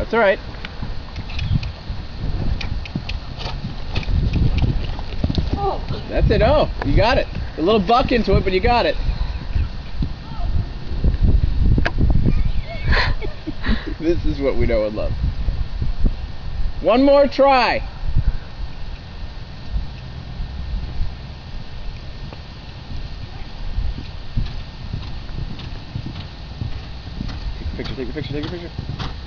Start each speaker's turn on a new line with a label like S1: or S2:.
S1: That's all right.
S2: Oh.
S1: That's it. Oh, you got it. A little buck into it, but you got it. This is what we know and love. One more try. Take a picture, take a picture, take a picture.